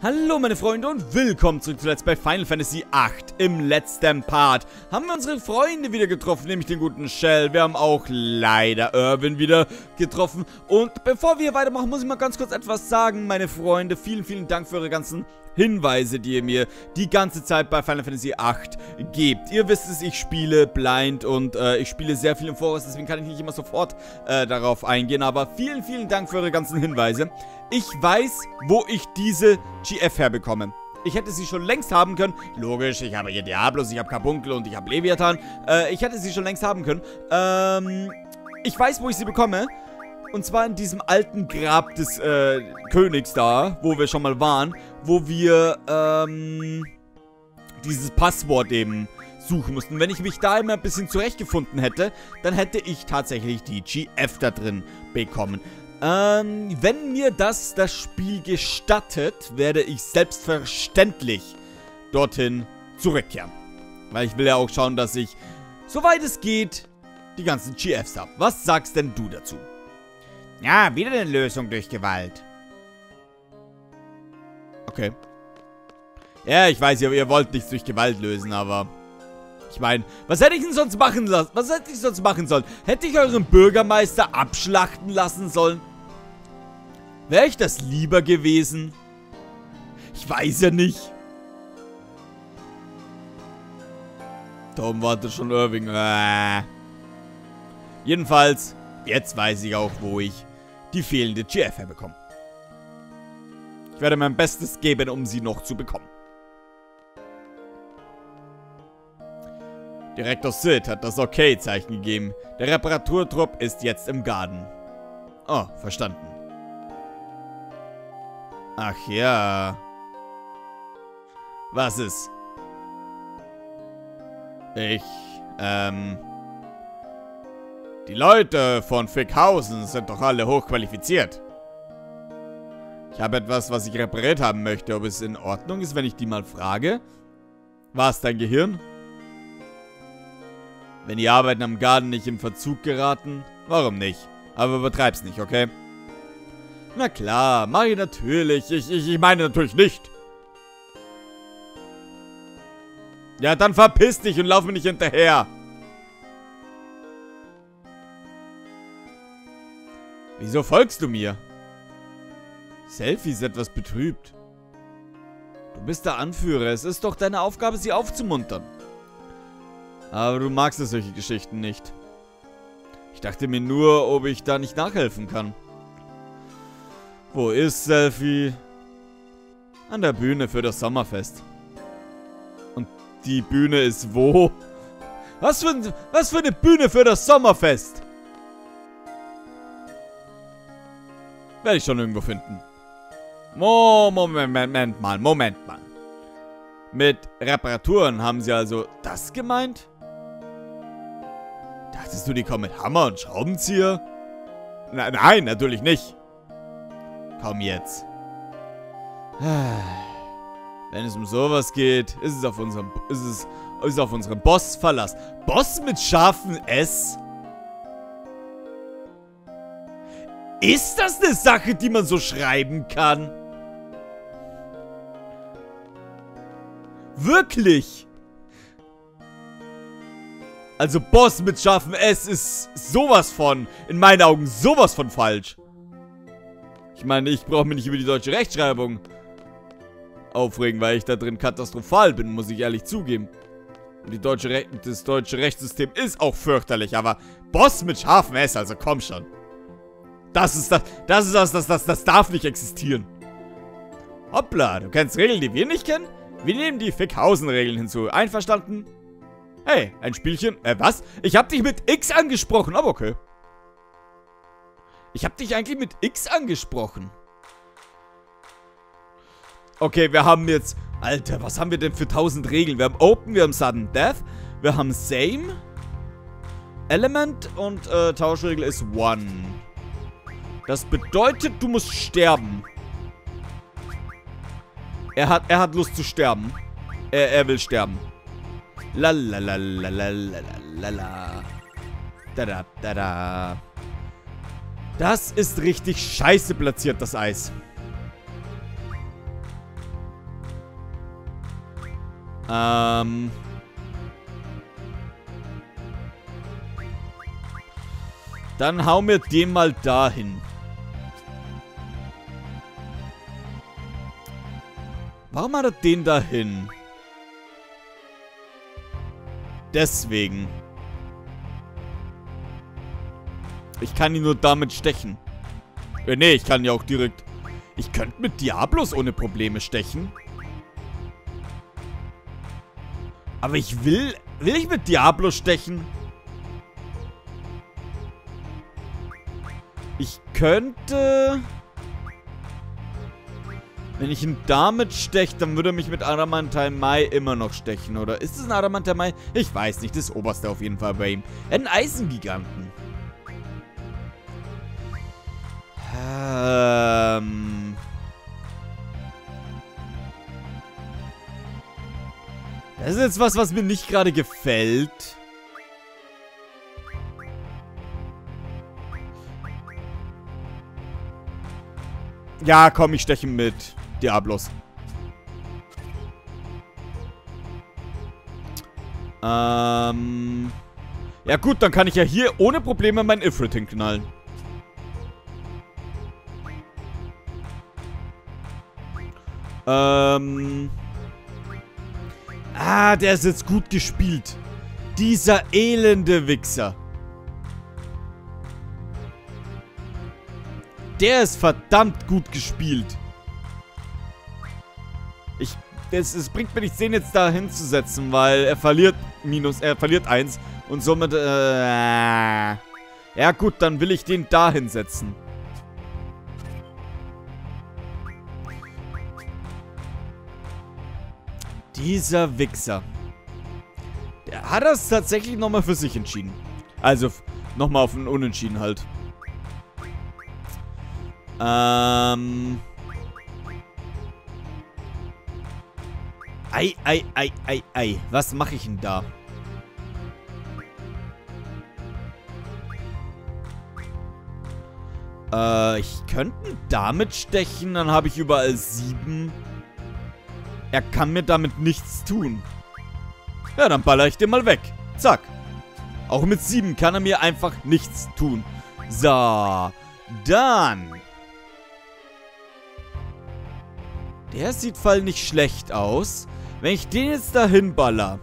Hallo meine Freunde und willkommen zurück zu Let's Play Final Fantasy VIII. Im letzten Part haben wir unsere Freunde wieder getroffen, nämlich den guten Shell. Wir haben auch leider Irwin wieder getroffen. Und bevor wir weitermachen, muss ich mal ganz kurz etwas sagen, meine Freunde. Vielen, vielen Dank für eure ganzen Hinweise, die ihr mir die ganze Zeit bei Final Fantasy VIII gebt. Ihr wisst es, ich spiele blind und ich spiele sehr viel im Voraus, deswegen kann ich nicht immer sofort darauf eingehen. Aber vielen, vielen Dank für eure ganzen Hinweise. Ich weiß, wo ich diese GF herbekomme. Ich hätte sie schon längst haben können. Logisch, ich habe hier Diablos, ich habe Carbunkel und ich habe Leviathan. Ich hätte sie schon längst haben können. Ich weiß, wo ich sie bekomme. Und zwar in diesem alten Grab des Königs da, wo wir schon mal waren. Wo wir dieses Passwort eben suchen mussten. Wenn ich mich da immer ein bisschen zurechtgefunden hätte, dann hätte ich tatsächlich die GF da drin bekommen. Wenn mir das Spiel gestattet, werde ich selbstverständlich dorthin zurückkehren. Weil ich will ja auch schauen, dass ich, soweit es geht, die ganzen GFs habe. Was sagst denn du dazu? Ja, wieder eine Lösung durch Gewalt. Okay. Ja, ich weiß, ihr wollt nichts durch Gewalt lösen, aber ich meine, was hätte ich denn sonst machen lassen? Was hätte ich sonst machen sollen? Hätte ich euren Bürgermeister abschlachten lassen sollen? Wäre ich das lieber gewesen? Ich weiß ja nicht. Da oben wartet schon Irving. Jedenfalls, jetzt weiß ich auch, wo ich die fehlende GF herbekomme. Ich werde mein Bestes geben, um sie noch zu bekommen. Direktor Sid hat das Okay-Zeichen gegeben. Der Reparaturtrupp ist jetzt im Garten. Oh, verstanden. Ach ja. Was ist? Die Leute von Fickhausen sind doch alle hochqualifiziert. Ich habe etwas, was ich repariert haben möchte. Ob es in Ordnung ist, wenn ich die mal frage? War es dein Gehirn? Wenn die Arbeiten am Garten nicht in Verzug geraten, warum nicht? Aber übertreib's nicht, okay? Na klar, mach ich natürlich. Ich meine natürlich nicht. Ja, dann verpiss dich und lauf mir nicht hinterher. Wieso folgst du mir? Selfie ist etwas betrübt. Du bist der Anführer. Es ist doch deine Aufgabe, sie aufzumuntern. Aber du magst solche Geschichten nicht. Ich dachte mir nur, ob ich da nicht nachhelfen kann. Wo ist Selfie? An der Bühne für das Sommerfest. Und die Bühne ist wo? Was für eine Bühne für das Sommerfest? Werde ich schon irgendwo finden. Moment mal. Mit Reparaturen haben sie also das gemeint? Dachtest du, die kommen mit Hammer und Schraubenzieher? Nein, natürlich nicht. Komm jetzt. Wenn es um sowas geht, ist es auf unserem Boss Verlass. Boss mit scharfem S? Ist das eine Sache, die man so schreiben kann? Wirklich? Also Boss mit scharfem S ist sowas von, in meinen Augen, sowas von falsch. Ich meine, ich brauche mich nicht über die deutsche Rechtschreibung aufregen, weil ich da drin katastrophal bin, muss ich ehrlich zugeben. Und das deutsche Rechtssystem ist auch fürchterlich, aber Boss mit scharfem S, also komm schon. Das darf nicht existieren. Hoppla, du kennst Regeln, die wir nicht kennen? Wir nehmen die Fickhausen-Regeln hinzu. Einverstanden? Hey, ein Spielchen. Was? Ich hab dich mit X angesprochen, aber okay. Ich hab dich eigentlich mit X angesprochen. Okay, wir haben jetzt... Alter, was haben wir denn für 1000 Regeln? Wir haben Open, wir haben Sudden Death, wir haben Same, Element und Tauschregel ist One. Das bedeutet, du musst sterben. Er hat Lust zu sterben. Er will sterben. Lalalalalalala. Da. Das ist richtig scheiße platziert, das Eis. Dann hau mir den mal dahin. Warum hat er den dahin? Deswegen. Ich kann ihn nur damit stechen. Nee, ich kann ja auch direkt... Ich könnte mit Diablos ohne Probleme stechen. Aber ich will... Will ich mit Diablo stechen? Ich könnte... Wenn ich ihn damit steche, dann würde er mich mit Adamantium-Mai immer noch stechen, oder? Ist es ein Adamantium-Mai? Ich weiß nicht, das oberste auf jeden Fall bei ihm. Er hat einen Eisengiganten. Das ist jetzt was mir nicht gerade gefällt. Ja, komm, ich steche mit Diablos. Ja gut, dann kann ich ja hier ohne Probleme meinen Ifrit hinknallen. Der ist jetzt gut gespielt. Dieser elende Wichser. Der ist verdammt gut gespielt. Es bringt mir nichts, den jetzt da hinzusetzen, weil er verliert 1 und somit, ja gut, dann will ich den da hinsetzen. Dieser Wichser. Der hat das tatsächlich nochmal für sich entschieden. Also, nochmal auf einen Unentschieden halt. Was mache ich denn da? Ich könnte damit stechen, dann habe ich überall 7. Er kann mir damit nichts tun. Ja, dann baller ich den mal weg. Zack. Auch mit 7 kann er mir einfach nichts tun. So. Dann. Der sieht voll nicht schlecht aus. Wenn ich den jetzt dahin baller,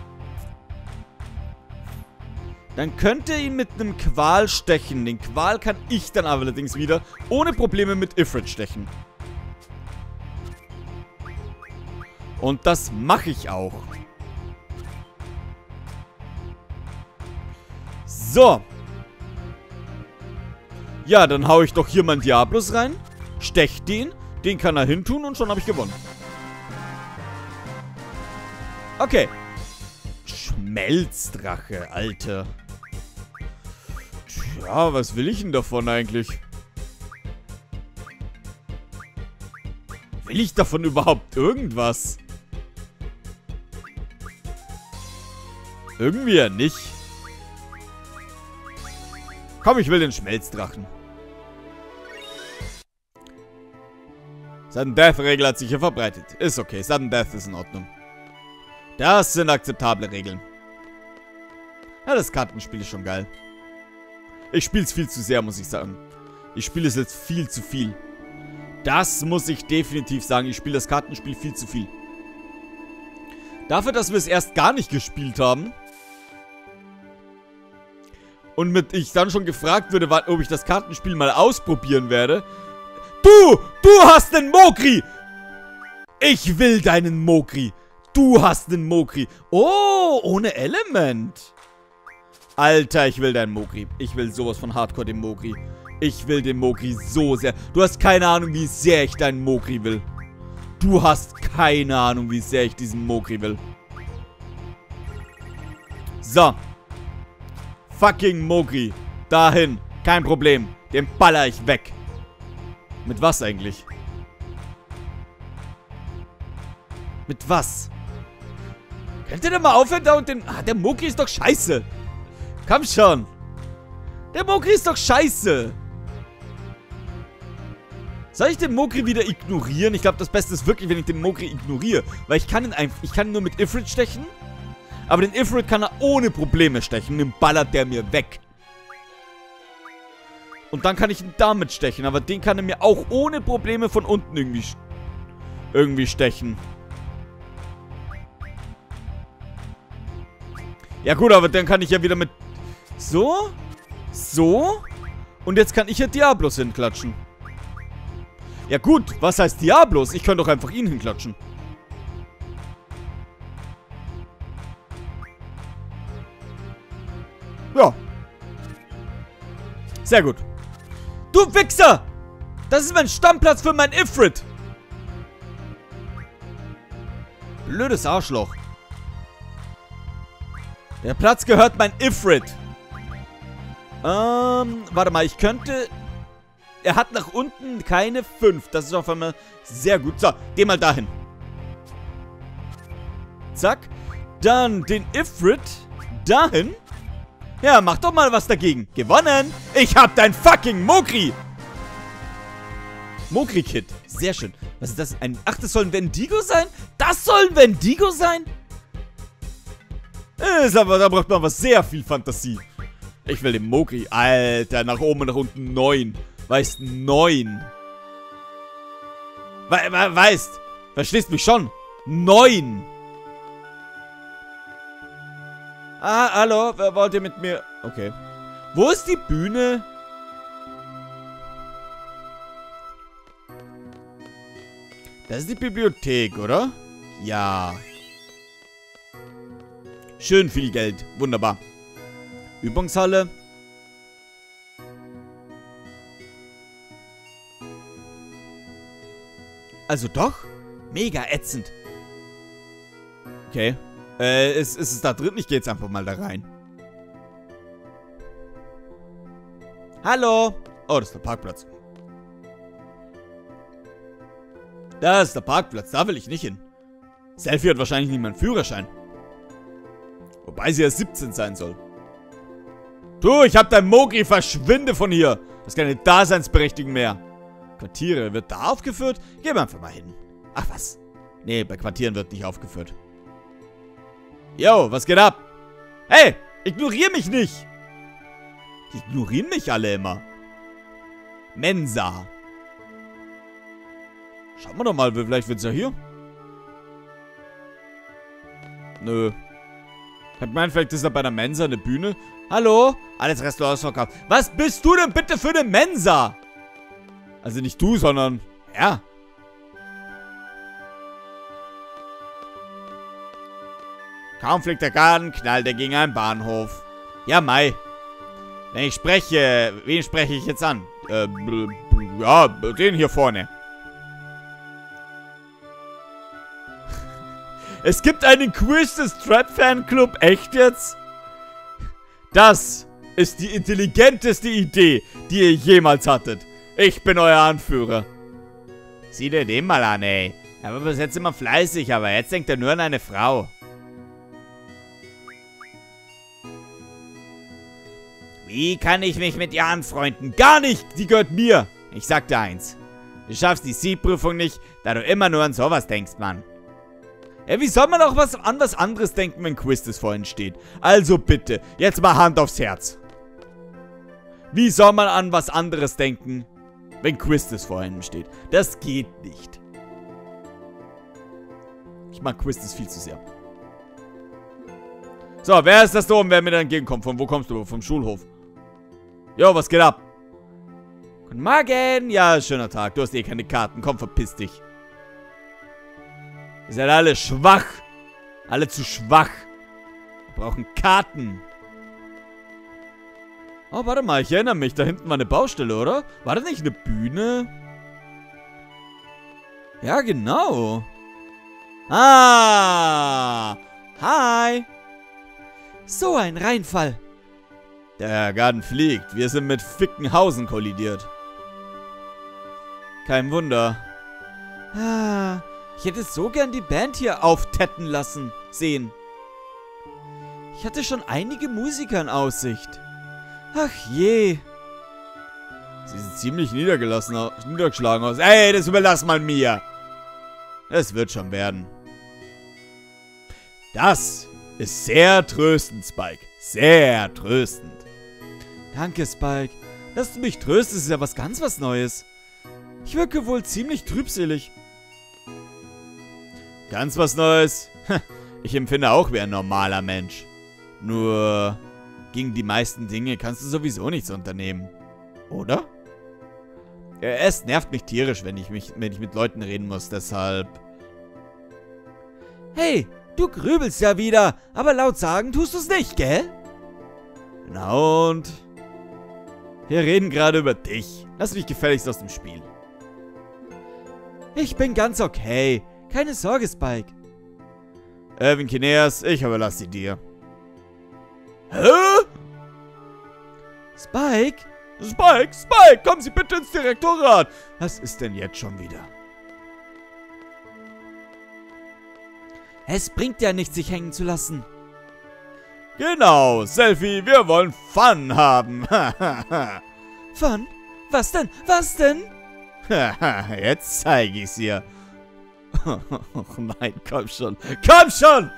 dann könnte er ihn mit einem Qual stechen. Den Qual kann ich dann allerdings wieder ohne Probleme mit Ifrit stechen. Und das mache ich auch. So. Ja, dann hau ich doch hier meinen Diablos rein. Stech den. Den kann er hintun und schon habe ich gewonnen. Okay. Schmelzdrache, Alter. Tja, was will ich denn davon eigentlich? Will ich davon überhaupt irgendwas? Irgendwie ja nicht. Komm, ich will den Schmelzdrachen. Sudden Death Regel hat sich hier verbreitet. Ist okay, Sudden Death ist in Ordnung. Das sind akzeptable Regeln. Ja, das Kartenspiel ist schon geil. Ich spiele es viel zu sehr, muss ich sagen. Ich spiele es jetzt viel zu viel. Das muss ich definitiv sagen. Ich spiele das Kartenspiel viel zu viel. Dafür, dass wir es erst gar nicht gespielt haben. Und ich dann schon gefragt würde, ob ich das Kartenspiel mal ausprobieren werde. Du hast den Mokri! Ich will deinen Mokri. Du hast den Mokri. Oh, ohne Element. Alter, ich will deinen Mokri. Ich will sowas von Hardcore den Mokri. Ich will den Mokri so sehr. Du hast keine Ahnung, wie sehr ich deinen Mokri will. Du hast keine Ahnung, wie sehr ich diesen Mokri will. So. Fucking Mokri. Dahin. Kein Problem. Den baller ich weg. Mit was eigentlich? Mit was? Könnt ihr denn mal aufhören da und den... Ah, der Mokri ist doch scheiße. Komm schon. Der Mokri ist doch scheiße. Soll ich den Mogri wieder ignorieren? Ich glaube, das Beste ist wirklich, wenn ich den Mogri ignoriere. Weil ich kann ihn nur mit Ifrit stechen. Aber den Ifrit kann er ohne Probleme stechen. Dann ballert der mir weg. Und dann kann ich ihn damit stechen. Aber den kann er mir auch ohne Probleme von unten irgendwie stechen. Ja gut, aber dann kann ich ja wieder mit... So. So. Und jetzt kann ich ja Diablos hinklatschen. Ja gut, was heißt Diablos? Ich könnte doch einfach ihn hinklatschen. Ja. Sehr gut. Du Wichser! Das ist mein Stammplatz für mein Ifrit. Blödes Arschloch. Der Platz gehört mein Ifrit. Warte mal, ich könnte... Er hat nach unten keine 5. Das ist auf einmal sehr gut. So, geh mal dahin. Zack. Dann den Ifrit dahin. Ja, mach doch mal was dagegen. Gewonnen. Ich hab dein fucking Mogri. Mogri-Kit. Sehr schön. Was ist das? Ach, das soll ein Wendigo sein? Das soll ein Wendigo sein? Aber da braucht man aber sehr viel Fantasie. Ich will den Mogri. Alter, nach oben und nach unten 9. Weißt, 9. Weißt, verstehst mich schon? 9. Ah, hallo, wer wollt ihr mit mir? Okay. Wo ist die Bühne? Das ist die Bibliothek, oder? Ja. Schön viel Geld. Wunderbar. Übungshalle. Also doch? Mega ätzend. Okay. Ist es da drin? Ich gehe jetzt einfach mal da rein. Hallo. Oh, das ist der Parkplatz. Da ist der Parkplatz. Da will ich nicht hin. Selfie hat wahrscheinlich nicht meinen Führerschein. Wobei sie ja 17 sein soll. Du, ich hab dein Mogri. Verschwinde von hier. Das ist keine Daseinsberechtigung mehr. Quartiere. Wird da aufgeführt? Gehen wir einfach mal hin. Ach was. Nee, bei Quartieren wird nicht aufgeführt. Yo, was geht ab? Hey, ignorier mich nicht. Die ignorieren mich alle immer. Mensa. Schauen wir doch mal, vielleicht wird's ja hier. Nö. Ich meine, vielleicht ist da bei der Mensa eine Bühne. Hallo? Alles Restaurants verkauft. Was bist du denn bitte für eine Mensa? Also nicht du, sondern... Ja. Kaum fliegt der Garten, knallt er gegen einen Bahnhof. Ja, Mai. Wenn ich spreche... Wen spreche ich jetzt an? Ja, den hier vorne. Es gibt einen Quiz des Trap-Fanclub. Echt jetzt? Das ist die intelligenteste Idee, die ihr jemals hattet. Ich bin euer Anführer. Sieh dir den mal an, ey. Er war bis jetzt immer fleißig, aber jetzt denkt er nur an eine Frau. Wie kann ich mich mit ihr anfreunden? Gar nicht! Die gehört mir. Ich sag dir eins. Du schaffst die SEED-Prüfung nicht, da du immer nur an sowas denkst, Mann. Ey, wie soll man auch an was anderes denken, wenn Quiztes vorhin steht? Also bitte, jetzt mal Hand aufs Herz. Wie soll man an was anderes denken, wenn Quiztes vorhin steht? Das geht nicht. Ich mag Quiztes viel zu sehr. So, wer ist das da oben, wer mir da entgegenkommt? Von wo kommst du? Vom Schulhof. Jo, was geht ab? Guten Morgen. Ja, schöner Tag. Du hast eh keine Karten. Komm, verpiss dich. Ihr seid alle schwach. Alle zu schwach. Wir brauchen Karten. Oh, warte mal. Ich erinnere mich. Da hinten war eine Baustelle, oder? War das nicht eine Bühne? Ja, genau. Ah. Hi. So ein Reinfall. Der Garten fliegt. Wir sind mit Fickenhausen kollidiert. Kein Wunder. Ah. Ich hätte so gern die Band hier auftetten sehen. Ich hatte schon einige Musiker in Aussicht. Ach je. Sie sieht ziemlich niedergeschlagen aus. Ey, das überlass mal mir. Es wird schon werden. Das ist sehr tröstend, Spike. Sehr tröstend. Danke, Spike. Dass du mich tröstest, ist ja was Neues. Ich wirke wohl ziemlich trübselig. Ganz was Neues? Ich empfinde auch wie ein normaler Mensch. Nur gegen die meisten Dinge kannst du sowieso nichts unternehmen. Oder? Es nervt mich tierisch, wenn ich mit Leuten reden muss, deshalb... Hey, du grübelst ja wieder, aber laut sagen tust du es nicht, gell? Na und? Wir reden gerade über dich. Lass dich gefälligst aus dem Spiel. Ich bin ganz okay. Keine Sorge, Spike. Irvin Kineas, ich überlasse sie dir. Hä? Spike? Spike, kommen Sie bitte ins Direktorat. Was ist denn jetzt schon wieder? Es bringt ja nichts, sich hängen zu lassen. Genau, Selfie, wir wollen Fun haben. Fun? Was denn? Was denn? Jetzt zeige ich's ihr. Oh nein, komm schon. Komm schon!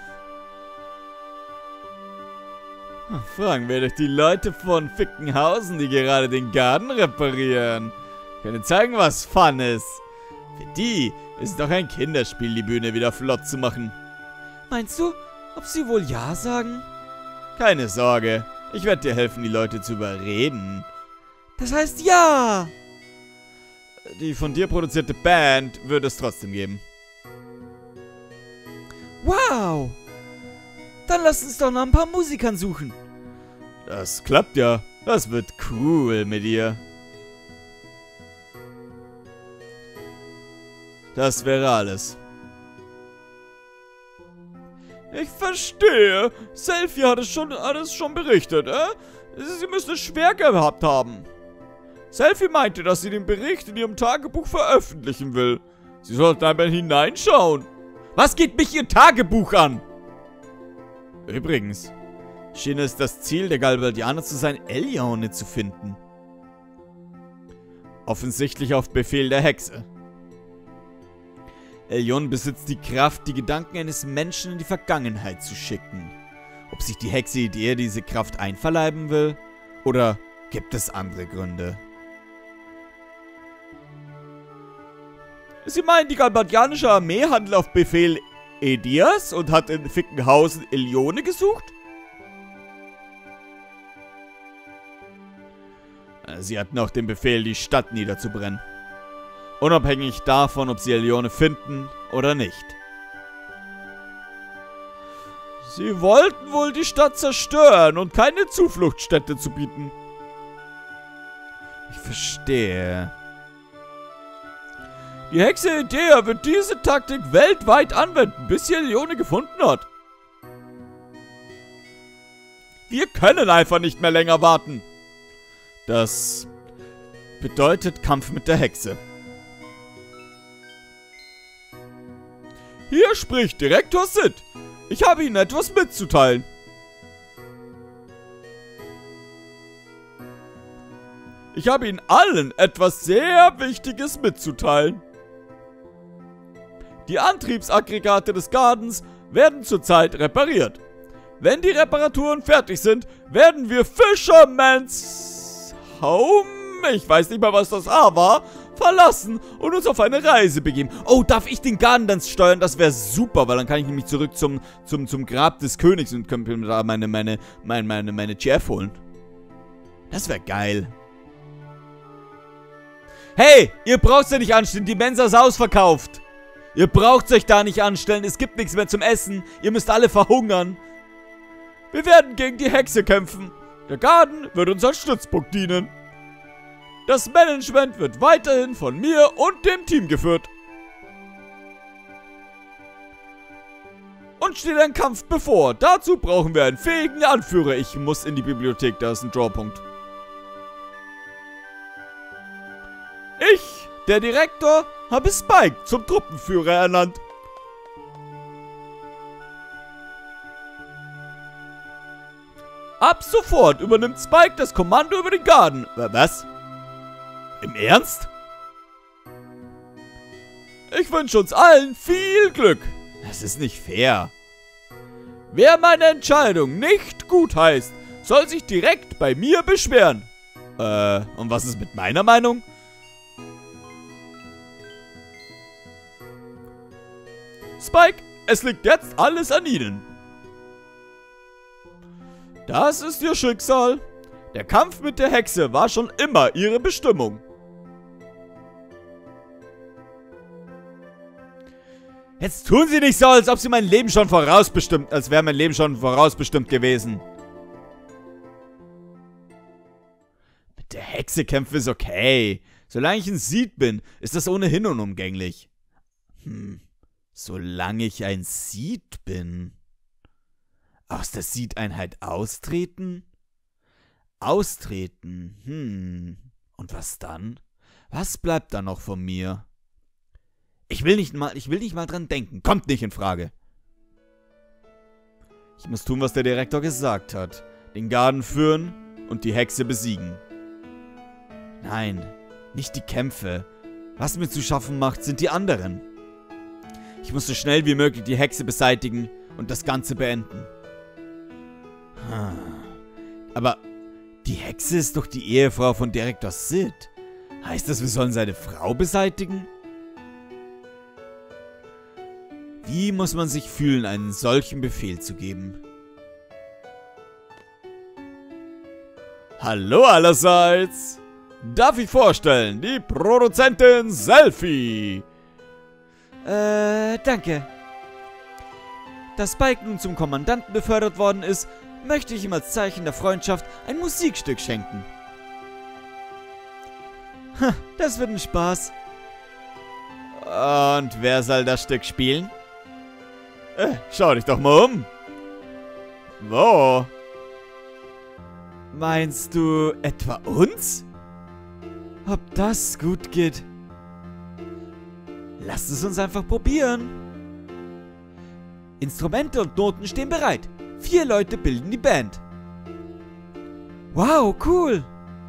Fragen wir doch die Leute von Fickenhausen, die gerade den Garten reparieren. Können zeigen, was Fun ist. Für die ist es doch ein Kinderspiel, die Bühne wieder flott zu machen. Meinst du, ob sie wohl Ja sagen? Keine Sorge, ich werde dir helfen, die Leute zu überreden. Das heißt Ja! Die von dir produzierte Band wird es trotzdem geben. Wow! Dann lass uns doch nach ein paar Musikern suchen. Das klappt ja. Das wird cool mit ihr. Das wäre alles. Ich verstehe. Selfie hat es schon berichtet, Sie müssen es schwer gehabt haben. Selfie meinte, dass sie den Bericht in ihrem Tagebuch veröffentlichen will. Sie sollten einmal hineinschauen. Was geht mich ihr Tagebuch an? Übrigens, schien es das Ziel der Galbaldianer zu sein, Ellione zu finden. Offensichtlich auf Befehl der Hexe. Ellione besitzt die Kraft, die Gedanken eines Menschen in die Vergangenheit zu schicken. Ob sich die Hexe ihr diese Kraft einverleiben will? Oder gibt es andere Gründe? Sie meinen, die galbaldianische Armee handelt auf Befehl Edias und hat in Fickenhausen Ellione gesucht? Sie hatten auch den Befehl, die Stadt niederzubrennen. Unabhängig davon, ob sie Ellione finden oder nicht. Sie wollten wohl die Stadt zerstören und keine Zufluchtsstätte zu bieten. Ich verstehe. Die Hexe Edea wird diese Taktik weltweit anwenden, bis sie Ellione gefunden hat. Wir können einfach nicht mehr länger warten. Das bedeutet Kampf mit der Hexe. Hier spricht Direktor Sid. Ich habe Ihnen etwas mitzuteilen. Ich habe Ihnen allen etwas sehr Wichtiges mitzuteilen. Die Antriebsaggregate des Gardens werden zurzeit repariert. Wenn die Reparaturen fertig sind, werden wir Fisherman's Home, ich weiß nicht mal, was das A war, verlassen und uns auf eine Reise begeben. Oh, darf ich den Garten dann steuern? Das wäre super, weil dann kann ich nämlich zurück zum Grab des Königs und kann mir da meine Jeff holen. Das wäre geil. Hey, ihr braucht's ja nicht anstellen, die Mensa ist ausverkauft. Ihr braucht euch da nicht anstellen, es gibt nichts mehr zum Essen. Ihr müsst alle verhungern. Wir werden gegen die Hexe kämpfen. Der Garten wird uns als Stützpunkt dienen. Das Management wird weiterhin von mir und dem Team geführt. Und steht ein Kampf bevor. Dazu brauchen wir einen fähigen Anführer. Ich muss in die Bibliothek, da ist ein Drawpunkt. Ich, der Direktor, habe Spike zum Truppenführer ernannt. Ab sofort übernimmt Spike das Kommando über den Garten. Was? Im Ernst? Ich wünsche uns allen viel Glück. Das ist nicht fair. Wer meine Entscheidung nicht gutheißt, soll sich direkt bei mir beschweren. Und was ist mit meiner Meinung? Spike, es liegt jetzt alles an Ihnen. Das ist Ihr Schicksal. Der Kampf mit der Hexe war schon immer Ihre Bestimmung. Jetzt tun Sie nicht so, als ob Sie mein Leben schon vorausbestimmt, als wäre mein Leben schon vorausbestimmt gewesen. Mit der Hexe kämpfen ist okay. Solange ich ein Seed bin, ist das ohnehin unumgänglich. Solange ich ein Seed bin. Aus der Seed-Einheit austreten? Austreten. Und was dann? Was bleibt da noch von mir? Ich will nicht mal dran denken. Kommt nicht in Frage. Ich muss tun, was der Direktor gesagt hat. Den Garden führen und die Hexe besiegen. Nein, nicht die Kämpfe. Was mir zu schaffen macht, sind die anderen. Ich muss so schnell wie möglich die Hexe beseitigen und das Ganze beenden. Aber die Hexe ist doch die Ehefrau von Direktor Sid. Heißt das, wir sollen seine Frau beseitigen? Wie muss man sich fühlen, einen solchen Befehl zu geben? Hallo allerseits! Darf ich vorstellen, die Produzentin Selfie? Danke. Da Spike nun zum Kommandanten befördert worden ist, möchte ich ihm als Zeichen der Freundschaft ein Musikstück schenken. Das wird ein Spaß. Und wer soll das Stück spielen? Schau dich doch mal um. Wo? Meinst du etwa uns? Ob das gut geht? Lasst es uns einfach probieren. Instrumente und Noten stehen bereit. 4 Leute bilden die Band. Wow, cool.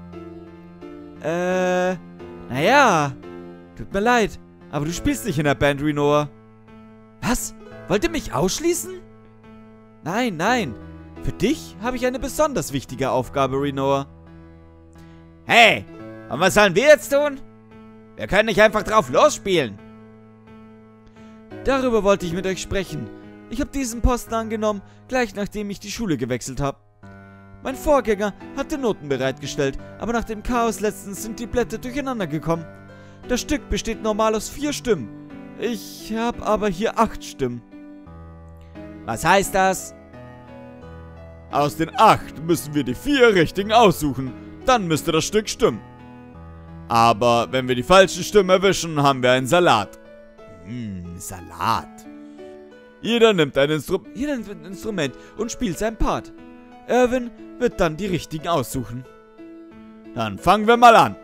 Naja. Tut mir leid, aber du spielst nicht in der Band, Rinoa. Was? Wollt ihr mich ausschließen? Nein, nein. Für dich habe ich eine besonders wichtige Aufgabe, Rinoa. Hey, und was sollen wir jetzt tun? Wir können nicht einfach drauf losspielen. Darüber wollte ich mit euch sprechen. Ich habe diesen Posten angenommen, gleich nachdem ich die Schule gewechselt habe. Mein Vorgänger hatte Noten bereitgestellt, aber nach dem Chaos letztens sind die Blätter durcheinander gekommen. Das Stück besteht normal aus 4 Stimmen. Ich habe aber hier 8 Stimmen. Was heißt das? Aus den 8 müssen wir die 4 richtigen aussuchen. Dann müsste das Stück stimmen. Aber wenn wir die falschen Stimmen erwischen, haben wir einen Salat. Salat. Jeder nimmt ein Instrument und spielt sein Part. Irwin wird dann die richtigen aussuchen. Dann fangen wir mal an.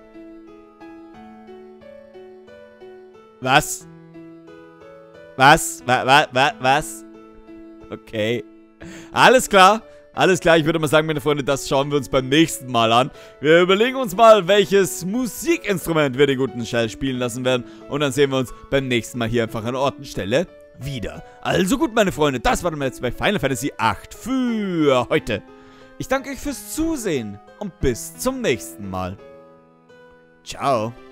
Was? Was? Was? Okay. Alles klar. Alles klar, ich würde mal sagen, meine Freunde, das schauen wir uns beim nächsten Mal an. Wir überlegen uns mal, welches Musikinstrument wir den guten Shell spielen lassen werden. Und dann sehen wir uns beim nächsten Mal hier einfach an Ort und Stelle wieder. Also gut, meine Freunde, das war dann jetzt bei Final Fantasy VIII für heute. Ich danke euch fürs Zusehen und bis zum nächsten Mal. Ciao.